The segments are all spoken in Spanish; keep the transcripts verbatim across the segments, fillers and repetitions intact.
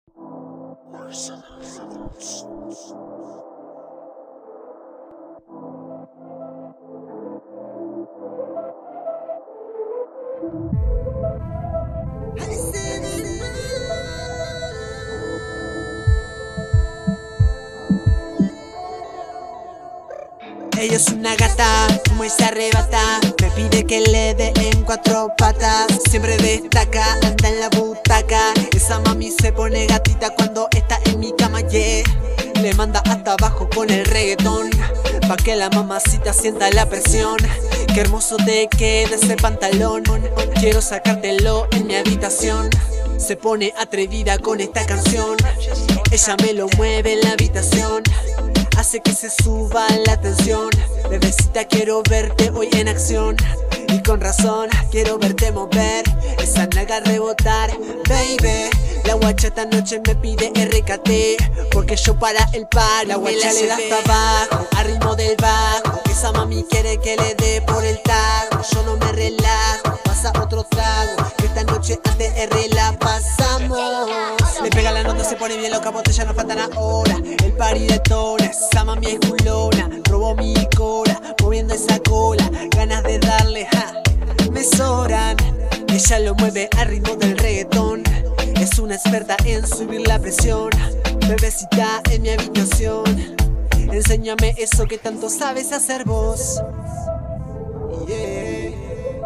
Ella es una gata, muy se arrebata, me pide que le dé en cuatro patas. Siempre destaca, anda en la butaca. Esa mami se pone gatita cuando está en mi cama, yeah. Le manda hasta abajo con el reggaetón, pa' que la mamacita sienta la presión. Qué hermoso te queda ese pantalón, quiero sacártelo en mi habitación. Se pone atrevida con esta canción, ella me lo mueve en la habitación, hace que se suba la tensión. Bebecita, quiero verte hoy en acción, y con razón quiero verte mover esa nalga rebotar, baby. La guacha esta noche me pide R K T, porque yo para el par la guacha le da hasta abajo, a ritmo del bajo. Esa mami quiere que le dé por el tago, yo no me relajo, pasa otro trago, que esta noche A T R la pasamos. Le pega la nota, se pone bien loca, botella no faltan ahora. El party detona, esa mami es culona, robó mi cola, moviendo esa cola, ganas de darle, ja, me sobran. Ella lo mueve al ritmo del reggaetón, es una experta en subir la presión. Bebecita en mi habitación, enséñame eso que tanto sabes hacer vos. Yeah.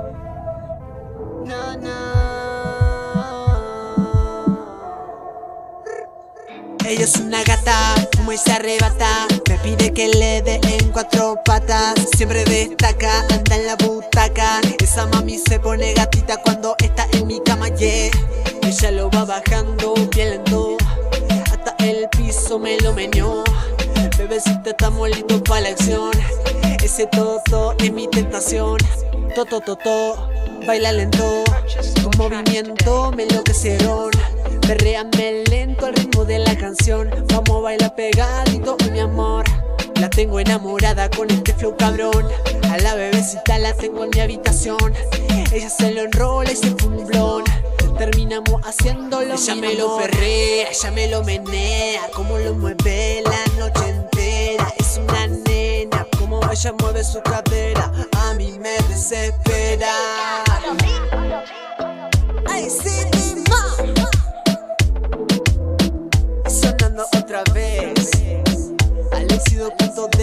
No, no. Ella es una gata, muy se arrebata, me pide que le dé en cuatro patas. Siempre destaca, anda en la butaca. Esa mami se pone gatita cuando está en mi cama, yeah. Ella lo va bajando bien lento, hasta el piso me lo meneó. Bebecita, estamos listos para la acción, ese toto es mi tentación. Toto, toto, baila lento, con movimiento me enloquecieron. Perréame lento al ritmo de la canción, vamos a bailar pegadito, mi amor. La tengo enamorada con este flow cabrón, a la bebecita la tengo en mi habitación. Ella se lo enrola y se fue un blon, terminamos haciéndolo. Ella me lo perrea, ella me lo menea, como lo mueve la noche entera. Es una nena, como ella mueve su cadera, a mí me desespera. Ay, sí, mi ma. Sonando otra vez, Alexido punto